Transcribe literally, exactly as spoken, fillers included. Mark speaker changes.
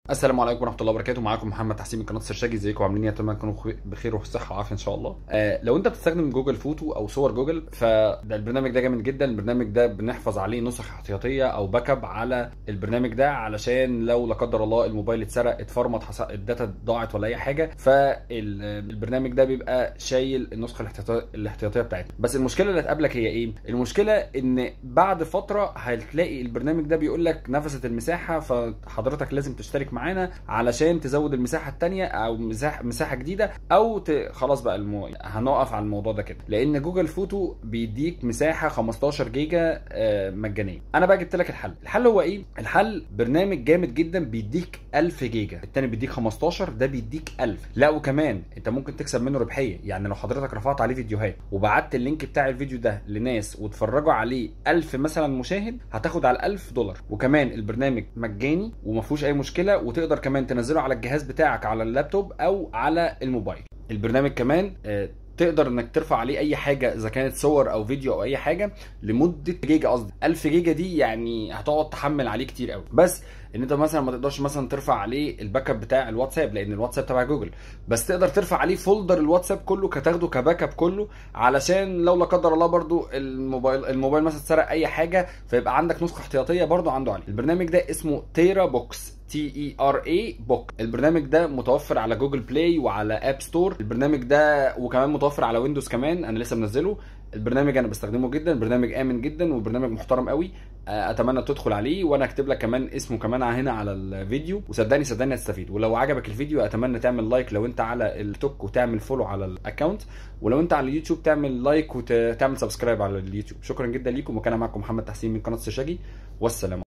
Speaker 1: السلام عليكم ورحمه الله وبركاته. معاكم محمد تحسين من قناه سرشاجي. ازيكم عاملين ايه؟ اتمنى تكونوا بخير وصحه وعافيه ان شاء الله. آه لو انت بتستخدم جوجل فوتو او صور جوجل، فده البرنامج ده جامد جدا. البرنامج ده بنحفظ عليه نسخ احتياطيه او باك اب على البرنامج ده، علشان لو لا قدر الله الموبايل اتسرق، اتفرمط، حص... الداتا ضاعت ولا اي حاجه، فالبرنامج ده بيبقى شايل النسخه الاحتياطيه الاحتياطيه بتاعتنا. بس المشكله اللي هتقابلك هي ايه؟ المشكله ان بعد فتره هتلاقي البرنامج ده بيقول لك نفست المساحه، فحضرتك لازم تشترك معانا علشان عشان تزود المساحه الثانيه او مساحه مساحه جديده، او ت... خلاص بقى المو... هنقف على الموضوع ده كده، لان جوجل فوتو بيديك مساحه خمستاشر جيجا مجانيه. انا بقى جبت لك الحل. الحل هو ايه؟ الحل برنامج جامد جدا بيديك ألف جيجا، الثاني بيديك خمستاشر، ده بيديك ألف. لا وكمان انت ممكن تكسب منه ربحيه. يعني لو حضرتك رفعت عليه فيديوهات وبعت اللينك بتاع الفيديو ده لناس واتفرجوا عليه ألف مثلا مشاهد، هتاخد على ألف دولار. وكمان البرنامج مجاني وما فيهوش اي مشكله، وتقدر كمان تنزله على الجهاز بتاعك على اللابتوب او على الموبايل. البرنامج كمان آه تقدر انك ترفع عليه اي حاجه، اذا كانت صور او فيديو او اي حاجه، لمده جيجا. قصدي ألف جيجا دي يعني هتقعد تحمل عليه كتير قوي. بس ان انت مثلا ما تقدرش مثلا ترفع عليه الباك اب بتاع الواتساب، لان الواتساب تبع جوجل، بس تقدر ترفع عليه فولدر الواتساب كله، كتاخده كباك اب كله، علشان لو لا قدر الله برضو الموبايل الموبايل مثلا اتسرق اي حاجه، فيبقى عندك نسخه احتياطيه برضو عنده عليه. البرنامج ده اسمه تيرا بوكس، تي اي ار اي بوك. البرنامج ده متوفر على جوجل بلاي وعلى اب ستور. البرنامج ده وكمان متوفر على ويندوز كمان، انا لسه منزله. البرنامج انا بستخدمه جدا، برنامج امن جدا وبرنامج محترم قوي. اتمنى تدخل عليه، وانا اكتب لك كمان اسمه كمان هنا على الفيديو، وصدقني صدقني هتستفيد. ولو عجبك الفيديو اتمنى تعمل لايك لو انت على التوك، وتعمل فولو على الاكونت، ولو انت على اليوتيوب تعمل لايك وتعمل سبسكرايب على اليوتيوب. شكرا جدا ليكم، وكان معكم محمد تحسين من قناه سرشاجي، والسلام.